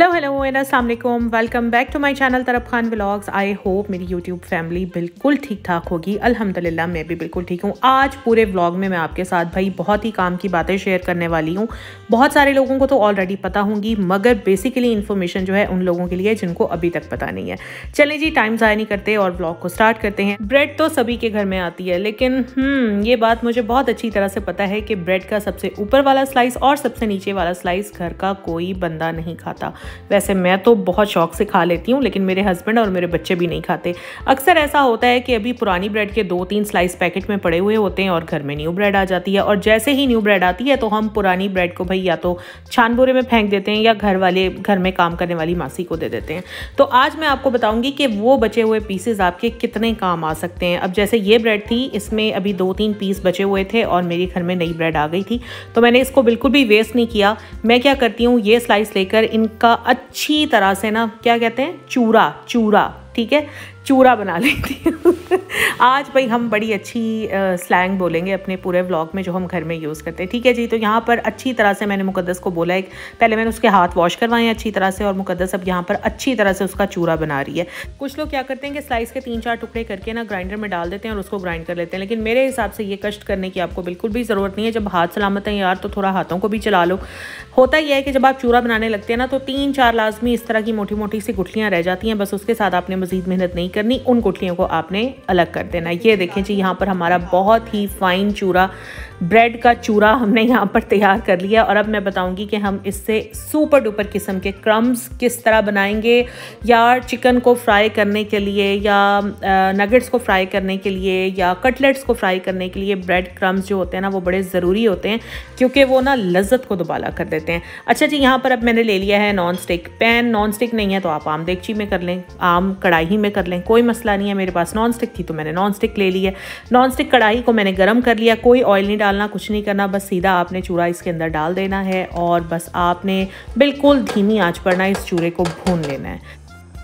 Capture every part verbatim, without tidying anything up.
Hello hello and अस्सलाम वालेकुम, welcome back to my channel तरफ खान व्लॉग्स। आई होप मेरी यूट्यूब फैमिली बिल्कुल ठीक ठाक होगी। अल्हम्दुलिल्लाह मैं भी बिल्कुल ठीक हूँ। आज पूरे व्लॉग में मैं आपके साथ भाई बहुत ही काम की बातें शेयर करने वाली हूँ। बहुत सारे लोगों को तो ऑलरेडी पता होंगी, मगर बेसिकली इन्फॉर्मेशन जो है उन लोगों के लिए जिनको अभी तक पता नहीं है। चलें जी, टाइम ज़ाया नहीं करते और व्लॉग को स्टार्ट करते हैं। ब्रेड तो सभी के घर में आती है, लेकिन हम्म ये बात मुझे बहुत अच्छी तरह से पता है कि ब्रेड का सबसे ऊपर वाला स्लाइस और सबसे नीचे वाला स्लाइस घर का कोई बंदा नहीं खाता। वैसे मैं तो बहुत शौक से खा लेती हूँ, लेकिन मेरे हस्बैंड और मेरे बच्चे भी नहीं खाते। अक्सर ऐसा होता है कि अभी पुरानी ब्रेड के दो तीन स्लाइस पैकेट में पड़े हुए होते हैं और घर में न्यू ब्रेड आ जाती है। और जैसे ही न्यू ब्रेड आती है तो हम पुरानी ब्रेड को भाई या तो छान बोरे में फेंक देते हैं या घर वाले घर में काम करने वाली मासी को दे देते हैं। तो आज मैं आपको बताऊंगी कि वो बचे हुए पीसेज आपके कितने काम आ सकते हैं। अब जैसे ये ब्रेड थी, इसमें अभी दो तीन पीस बचे हुए थे और मेरे घर में नई ब्रेड आ गई थी, तो मैंने इसको बिल्कुल भी वेस्ट नहीं किया। मैं क्या करती हूँ, ये स्लाइस लेकर इनका अच्छी तरह से ना, क्या कहते हैं, चूरा चूरा ठीक है, चूरा बना लेती हूँ। आज भाई हम बड़ी अच्छी स्लैंग बोलेंगे अपने पूरे व्लॉग में जो हम घर में यूज़ करते हैं, ठीक है जी। तो यहाँ पर अच्छी तरह से मैंने मुकद्दस को बोला है, पहले मैंने उसके हाथ वॉश करवाए हैं अच्छी तरह से, और मुकद्दस अब यहाँ पर अच्छी तरह से उसका चूरा बना रही है। कुछ लोग क्या करते हैं कि स्लाइस के तीन चार टुकड़े करके ना ग्राइंडर में डाल देते हैं और उसको ग्राइंड कर लेते हैं, लेकिन मेरे हिसाब से ये कष्ट करने की आपको बिल्कुल भी ज़रूरत नहीं है। जब हाथ सलामत है यार, तो थोड़ा हाथों को भी चला लो। होता यह है कि जब आप चूरा बनाने लगते हैं ना, तो तीन चार लाजमी इस तरह की मोटी मोटी सी गुठलियाँ रह जाती हैं, बस उसके साथ आपने मजीद मेहनत नहीं करनी, उन गुठलियों को आपने अलग कर देना। ये देखें जी, यहाँ पर हमारा बहुत ही फाइन चूरा, ब्रेड का चूरा हमने यहाँ पर तैयार कर लिया। और अब मैं बताऊंगी कि हम इससे सुपर डुपर किस्म के क्रम्स किस तरह बनाएंगे, या चिकन को फ्राई करने के लिए, या नगेट्स को फ्राई करने के लिए, या कटलेट्स को फ्राई करने के लिए ब्रेड क्रम्स जो होते हैं ना, वो बड़े ज़रूरी होते हैं, क्योंकि वो ना लज्जत को दुबाला कर देते हैं। अच्छा जी, यहाँ पर अब मैंने ले लिया है non stick pan. Non stick नहीं है तो आप आम देगची में कर लें, आम कढ़ाई में कर लें, कोई मसला नहीं है। मेरे पास नॉन स्टिक थी तो मैंने नॉन स्टिक ले ली है। नॉन स्टिक कढ़ाई को मैंने गर्म कर लिया, कोई ऑयल नहीं डालना, कुछ नहीं करना, बस सीधा आपने चूरा इसके अंदर डाल देना है और बस आपने बिल्कुल धीमी आंच पर ना इस चूरे को भून लेना है।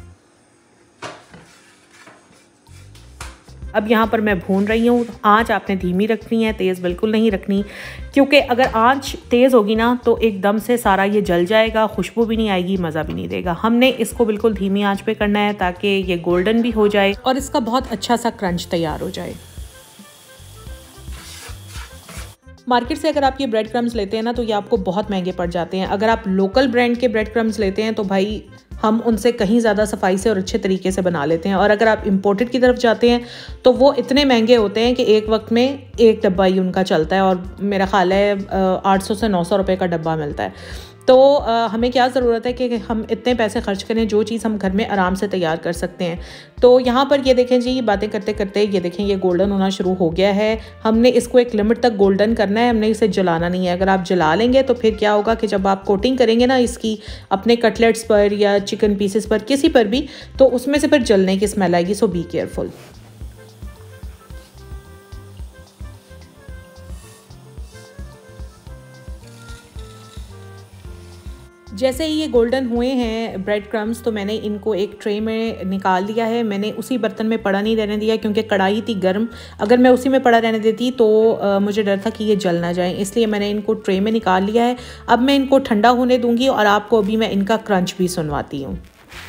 अब यहाँ पर मैं भून रही हूँ। आंच आपने धीमी रखनी है, तेज़ बिल्कुल नहीं रखनी, क्योंकि अगर आंच तेज़ होगी ना तो एकदम से सारा ये जल जाएगा, खुशबू भी नहीं आएगी, मज़ा भी नहीं देगा। हमने इसको बिल्कुल धीमी आंच पे करना है ताकि ये गोल्डन भी हो जाए और इसका बहुत अच्छा सा क्रंच तैयार हो जाए। मार्केट से अगर आप ये ब्रेड क्रम्स लेते हैं ना, तो ये आपको बहुत महंगे पड़ जाते हैं। अगर आप लोकल ब्रांड के ब्रेड क्रम्स लेते हैं तो भाई हम उनसे कहीं ज़्यादा सफाई से और अच्छे तरीके से बना लेते हैं। और अगर आप इंपोर्टेड की तरफ जाते हैं तो वो इतने महंगे होते हैं कि एक वक्त में एक डब्बा ही उनका चलता है, और मेरा ख्याल है आठ सौ से नौ सौ रुपये का डब्बा मिलता है। तो आ, हमें क्या ज़रूरत है कि हम इतने पैसे खर्च करें जो चीज़ हम घर में आराम से तैयार कर सकते हैं। तो यहाँ पर ये देखें जी, ये बातें करते करते ये देखें ये गोल्डन होना शुरू हो गया है। हमने इसको एक लिमिट तक गोल्डन करना है, हमने इसे जलाना नहीं है। अगर आप जला लेंगे तो फिर क्या होगा कि जब आप कोटिंग करेंगे ना इसकी अपने कटलेट्स पर या चिकन पीसेस पर, किसी पर भी, तो उसमें से फिर जलने की स्मेल आएगी। So be careful. जैसे ही ये गोल्डन हुए हैं ब्रेड क्रम्स, तो मैंने इनको एक ट्रे में निकाल लिया है। मैंने उसी बर्तन में पड़ा नहीं रहने दिया, क्योंकि कढ़ाई थी गर्म। अगर मैं उसी में पड़ा रहने देती तो आ, मुझे डर था कि ये जल ना जाए, इसलिए मैंने इनको ट्रे में निकाल लिया है। अब मैं इनको ठंडा होने दूंगी और आपको अभी मैं इनका क्रंच भी सुनवाती हूँ।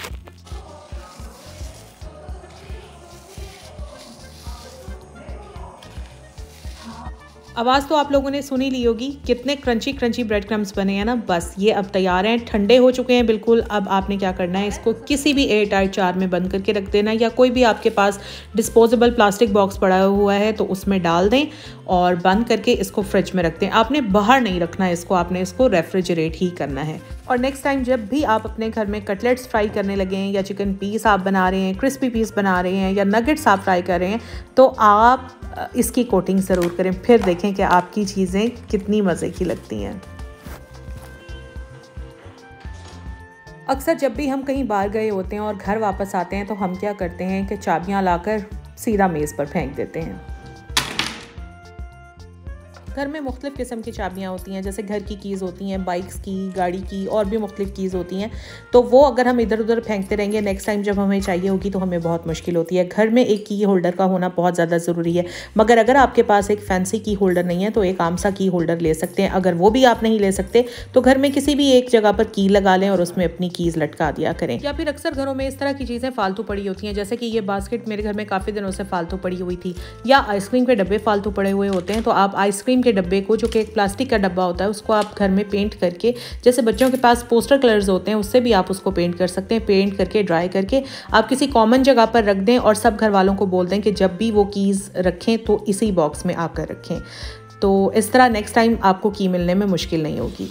आवाज़ तो आप लोगों ने सुन ही ली होगी, कितने क्रंची क्रंची ब्रेड क्रम्स बने हैं ना। बस ये अब तैयार हैं, ठंडे हो चुके हैं बिल्कुल। अब आपने क्या करना है, इसको किसी भी एयर टाइट जार में बंद करके रख देना, या कोई भी आपके पास डिस्पोजेबल प्लास्टिक बॉक्स पड़ा हुआ है तो उसमें डाल दें और बंद करके इसको फ्रिज में रख दें। आपने बाहर नहीं रखना है इसको, आपने इसको रेफ्रिजरेट ही करना है। और नेक्स्ट टाइम जब भी आप अपने घर में कटलेट्स फ्राई करने लगें, या चिकन पीस आप बना रहे हैं, क्रिस्पी पीस बना रहे हैं, या नगेट्स आप फ्राई कर रहे हैं, तो आप इसकी कोटिंग ज़रूर करें। फिर देखें कि आपकी चीज़ें कितनी मज़े की लगती हैं। अक्सर जब भी हम कहीं बाहर गए होते हैं और घर वापस आते हैं तो हम क्या करते हैं कि चाबियां लाकर सीधा मेज़ पर फेंक देते हैं। घर में मुख्तलिफ़ किस्म की चाबियाँ होती हैं, जैसे घर की कीज़ होती हैं, बाइक्स की, गाड़ी की, और भी मुख्तलिफ़ कीज़ होती हैं। तो वो अगर हम इधर उधर फेंकते रहेंगे, नेक्स्ट टाइम जब हमें चाहिए होगी तो हमें बहुत मुश्किल होती है। घर में एक की होल्डर का होना बहुत ज़्यादा ज़रूरी है। मगर अगर आपके पास एक फैंसी की होल्डर नहीं है तो एक आम सा की होल्डर ले सकते हैं। अगर वो भी आप नहीं ले सकते तो घर में किसी भी एक जगह पर की लगा लें और उसमें अपनी कीज़ लटका दिया करें। या फिर अक्सर घरों में इस तरह की चीज़ें फालतू पड़ी होती हैं, जैसे कि ये बास्केट मेरे घर में काफ़ी दिनों से फालतू पड़ी हुई थी, या आइसक्रीम के डब्बे फालतू पड़े हुए होते हैं। तो आप आइसक्रीम के डब्बे को, जो कि एक प्लास्टिक का डब्बा होता है, उसको आप घर में पेंट करके, जैसे बच्चों के पास पोस्टर कलर्स होते हैं उससे भी आप उसको पेंट कर सकते हैं। पेंट करके ड्राई करके आप किसी कॉमन जगह पर रख दें और सब घर वालों को बोल दें कि जब भी वो कीज़ रखें तो इसी बॉक्स में आकर रखें। तो इस तरह नेक्स्ट टाइम आपको की मिलने में मुश्किल नहीं होगी।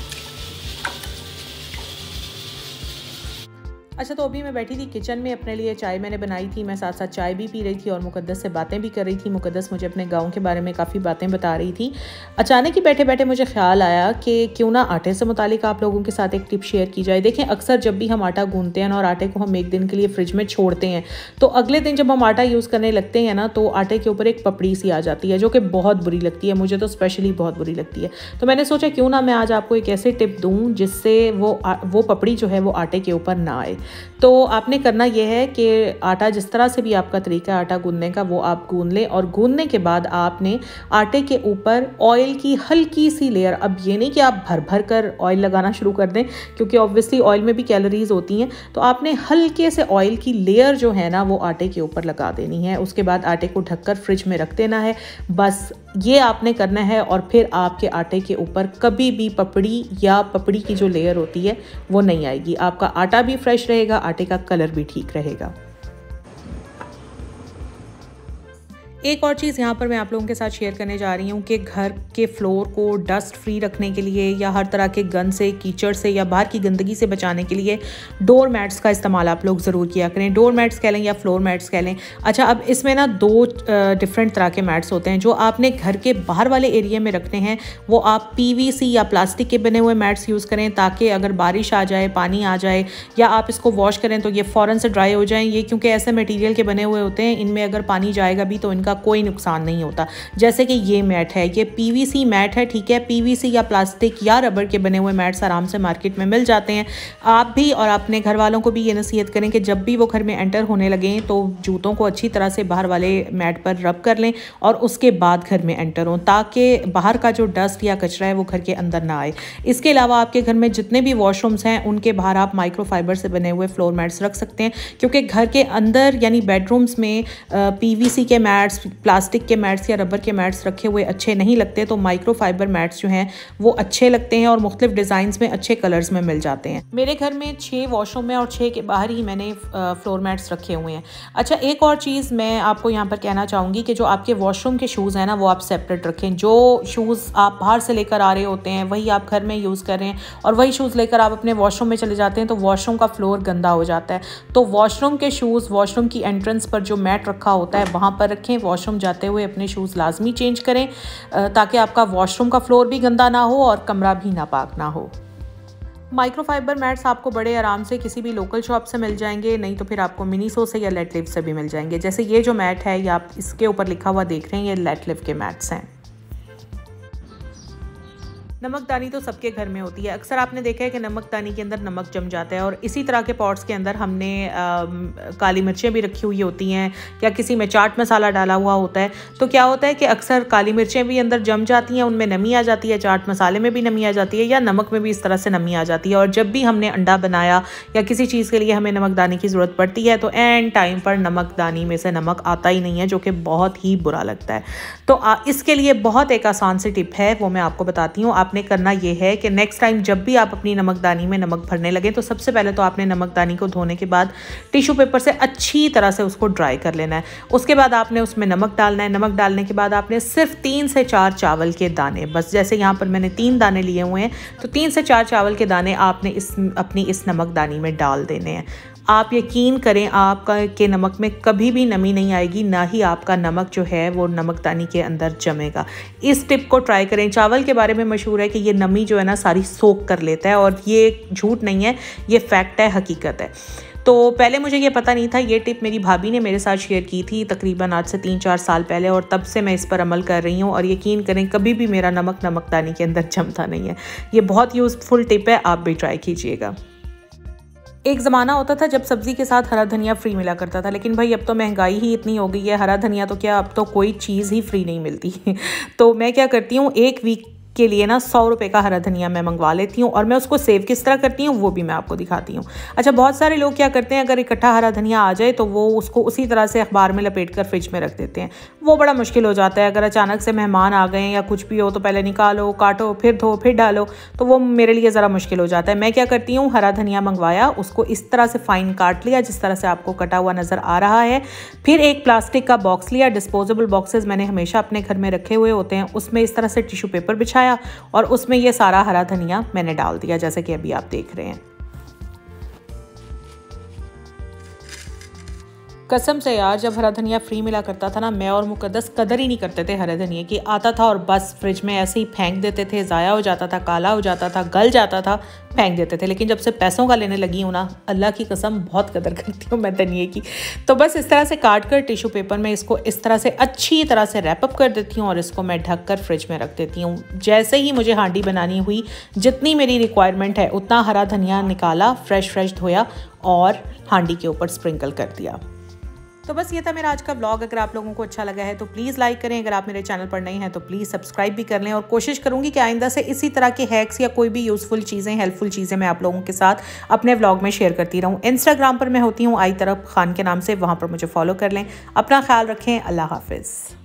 अच्छा, तो अभी मैं बैठी थी किचन में, अपने लिए चाय मैंने बनाई थी, मैं साथ साथ चाय भी पी रही थी और मुकद्दस से बातें भी कर रही थी। मुकद्दस मुझे अपने गांव के बारे में काफ़ी बातें बता रही थी। अचानक ही बैठे बैठे मुझे ख्याल आया कि क्यों ना आटे से मुतालिक आप लोगों के साथ एक टिप शेयर की जाए। देखें, अक्सर जब भी हम आटा गूंथते हैं और आटे को हम एक दिन के लिए फ्रिज में छोड़ते हैं तो अगले दिन जब हम आटा यूज़ करने लगते हैं ना, तो आटे के ऊपर एक पपड़ी सी आ जाती है जो कि बहुत बुरी लगती है। मुझे तो स्पेशली बहुत बुरी लगती है। तो मैंने सोचा क्यों ना मैं आज आपको एक ऐसे टिप दूँ जिससे वो वो पपड़ी जो है वो आटे के ऊपर ना आए। तो आपने करना यह है कि आटा, जिस तरह से भी आपका तरीका है आटा गूंदने का, वो आप गूंद लें और गूंदने के बाद आपने आटे के ऊपर ऑयल की हल्की सी लेयर, अब ये नहीं कि आप भर भर कर ऑयल लगाना शुरू कर दें क्योंकि ऑब्वियसली ऑयल में भी कैलोरीज होती हैं, तो आपने हल्के से ऑयल की लेयर जो है ना वो आटे के ऊपर लगा देनी है। उसके बाद आटे को ढककर फ्रिज में रख देना है। बस ये आपने करना है और फिर आपके आटे के ऊपर कभी भी पपड़ी या पपड़ी की जो लेयर होती है वो नहीं आएगी। आपका आटा भी फ्रेश रहेगा, आटे का कलर भी ठीक रहेगा। एक और चीज़ यहाँ पर मैं आप लोगों के साथ शेयर करने जा रही हूँ कि घर के फ्लोर को डस्ट फ्री रखने के लिए या हर तरह के गंद से, कीचड़ से या बाहर की गंदगी से बचाने के लिए डोर मैट्स का इस्तेमाल आप लोग ज़रूर किया करें। डोर मैट्स कह लें या फ्लोर मैट्स कह लें। अच्छा, अब इसमें ना दो डिफरेंट तरह के मैट्स होते हैं। जो आपने घर के बाहर वाले एरिया में रखने हैं वो आप पीवीसी या प्लास्टिक के बने हुए मैट्स यूज़ करें, ताकि अगर बारिश आ जाए, पानी आ जाए या आप इसको वॉश करें तो ये फ़ौरन से ड्राई हो जाएँ। ये क्योंकि ऐसे मटीरियल के बने हुए होते हैं, इनमें अगर पानी जाएगा भी तो इनका कोई नुकसान नहीं होता। जैसे कि ये मैट है, ये पीवीसी मैट है, ठीक है। पीवीसी या प्लास्टिक या रबर के बने हुए मैट्स आराम से मार्केट में मिल जाते हैं। आप भी और अपने घर वालों को भी ये नसीहत करें कि जब भी वो घर में एंटर होने लगें तो जूतों को अच्छी तरह से बाहर वाले मैट पर रब कर लें और उसके बाद घर में एंटर हों, ताकि बाहर का जो डस्ट या कचरा है वो घर के अंदर ना आए। इसके अलावा आपके घर में जितने भी वॉशरूम्स हैं उनके बाहर आप माइक्रोफाइबर से बने हुए फ्लोर मैट्स रख सकते हैं, क्योंकि घर के अंदर यानी बेडरूम्स में पीवीसी के मैट्स, प्लास्टिक के मैट्स या रबर के मैट्स रखे हुए अच्छे नहीं लगते। तो माइक्रोफाइबर मैट्स जो हैं वो अच्छे लगते हैं और मुख्तलिफ डिज़ाइंस में, अच्छे कलर्स में मिल जाते हैं। मेरे घर में छः वॉशरूम में और छः के बाहर ही मैंने फ्लोर मैट्स रखे हुए हैं। अच्छा, एक और चीज़ मैं आपको यहाँ पर कहना चाहूँगी कि जो आपके वॉशरूम के शूज़ हैं ना वो आप सेपरेट रखें। जो शूज़ आप बाहर से लेकर आ रहे होते हैं वही आप घर में यूज़ कर रहे हैं और वही शूज़ लेकर आप अपने वॉशरूम में चले जाते हैं तो वॉशरूम का फ्लोर गंदा हो जाता है। तो वॉशरूम के शूज़ वॉशरूम की एंट्रेंस पर जो मैट रखा होता है वहाँ पर रखें। वॉशरूम जाते हुए अपने शूज़ लाजमी चेंज करें ताकि आपका वॉशरूम का फ्लोर भी गंदा ना हो और कमरा भी नापाक ना हो। माइक्रोफाइबर मैट्स आपको बड़े आराम से किसी भी लोकल शॉप से मिल जाएंगे, नहीं तो फिर आपको मिनीसो से या लेटलिव से भी मिल जाएंगे। जैसे ये जो मैट है, या आप इसके ऊपर लिखा हुआ देख रहे हैं, ये लेटलिव के मैट्स हैं। नमकदानी तो सबके घर में होती है। अक्सर आपने देखा है कि नमकदानी के अंदर नमक जम जाता है और इसी तरह के पॉट्स के अंदर हमने आ, काली मिर्चें भी रखी हुई होती हैं या किसी में चाट मसाला डाला हुआ होता है। तो क्या होता है कि अक्सर काली मिर्चें भी अंदर जम जाती हैं, उनमें नमी आ जाती है, चाट मसाले में भी नमी आ जाती है या नमक में भी इस तरह से नमी आ जाती है। और जब भी हमने अंडा बनाया या किसी चीज़ के लिए हमें नमकदानी की ज़रूरत पड़ती है तो एंड टाइम पर नमकदानी में से नमक आता ही नहीं है, जो कि बहुत ही बुरा लगता है। तो आ, इसके लिए बहुत एक आसान सी टिप है, वो मैं आपको बताती हूँ। आपने करना ये है कि नेक्स्ट टाइम जब भी आप अपनी नमकदानी में नमक भरने लगे तो सबसे पहले तो आपने नमकदानी को धोने के बाद टिश्यू पेपर से अच्छी तरह से उसको ड्राई कर लेना है। उसके बाद आपने उसमें नमक डालना है। नमक डालने के बाद आपने सिर्फ तीन से चार चावल के दाने, बस जैसे यहाँ पर मैंने तीन दाने लिए हुए हैं तो तीन से चार चावल के दाने आपने इस अपनी इस नमकदानी में डाल देने हैं। आप यकीन करें आपका के नमक में कभी भी नमी नहीं आएगी, ना ही आपका नमक जो है वो नमकदानी के अंदर जमेगा। इस टिप को ट्राई करें। चावल के बारे में मशहूर है कि ये नमी जो है ना सारी सोख कर लेता है और ये झूठ नहीं है, ये फैक्ट है, हकीकत है। तो पहले मुझे ये पता नहीं था, ये टिप मेरी भाभी ने मेरे साथ शेयर की थी तकरीबन आज से तीन चार साल पहले, और तब से मैं इस पर अमल कर रही हूँ और यकीन करें कभी भी मेरा नमक नमकदानी के अंदर जमता नहीं है। ये बहुत यूज़फुल टिप है, आप भी ट्राई कीजिएगा। एक ज़माना होता था जब सब्ज़ी के साथ हरा धनिया फ्री मिला करता था, लेकिन भाई अब तो महंगाई ही इतनी हो गई है, हरा धनिया तो क्या अब तो कोई चीज़ ही फ्री नहीं मिलती। तो मैं क्या करती हूँ, एक वीक के लिए ना सौ रुपये का हरा धनिया मैं मंगवा लेती हूँ और मैं उसको सेव किस तरह करती हूँ वो भी मैं आपको दिखाती हूँ। अच्छा, बहुत सारे लोग क्या करते हैं, अगर इकट्ठा हरा धनिया आ जाए तो वो उसको उसी तरह से अखबार में लपेट कर फ्रिज में रख देते हैं। वो बड़ा मुश्किल हो जाता है, अगर अचानक से मेहमान आ गए या कुछ भी हो तो पहले निकालो, काटो, फिर धो, फिर डालो, तो वो मेरे लिए ज़रा मुश्किल हो जाता है। मैं क्या करती हूँ, हरा धनिया मंगवाया, उसको इस तरह से फ़ाइन काट लिया जिस तरह से आपको कटा हुआ नज़र आ रहा है। फिर एक प्लास्टिक का बॉक्स लिया, डिस्पोजेबल बॉक्सेस मैंने हमेशा अपने घर में रखे हुए होते हैं, उसमें इस तरह से टिश्यू पेपर बिछाया और उसमें ये सारा हरा धनिया मैंने डाल दिया, जैसे कि अभी आप देख रहे हैं। कसम से यार, जब हरा धनिया फ्री मिला करता था ना, मैं और मुकद्दस कदर ही नहीं करते थे हरे धनिया की। आता था और बस फ्रिज में ऐसे ही फेंक देते थे, ज़ाया हो जाता था, काला हो जाता था, गल जाता था, फेंक देते थे। लेकिन जब से पैसों का लेने लगी हूँ ना, अल्लाह की कसम बहुत कदर करती हूँ मैं धनिए की। तो बस इस तरह से काट कर टिश्यू पेपर में इसको इस तरह से अच्छी तरह से रैप अप कर देती हूँ और इसको मैं ढक कर फ्रिज में रख देती हूँ। जैसे ही मुझे हांडी बनानी हुई, जितनी मेरी रिक्वायरमेंट है उतना हरा धनिया निकाला, फ्रेश फ्रेश धोया और हांडी के ऊपर स्प्रिंकल कर दिया। तो बस ये था मेरा आज का व्लॉग। अगर आप लोगों को अच्छा लगा है तो प्लीज़ लाइक करें, अगर आप मेरे चैनल पर नए हैं तो प्लीज़ सब्सक्राइब भी कर लें, और कोशिश करूंगी कि आइंदा से इसी तरह के हैक्स या कोई भी यूज़फुल चीज़ें, हेल्पफुल चीज़ें मैं आप लोगों के साथ अपने व्लॉग में शेयर करती रहूँ। इंस्टाग्राम पर मैं होती हूँ आई तरफ खान के नाम से, वहाँ पर मुझे फॉलो कर लें। अपना ख्याल रखें, अल्लाह हाफिज़।